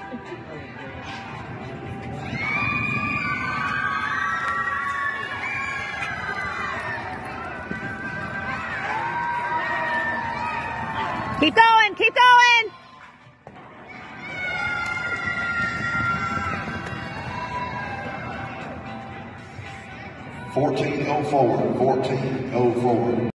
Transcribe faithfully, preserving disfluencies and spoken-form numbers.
Keep going, keep going. fourteen oh four, fourteen oh four.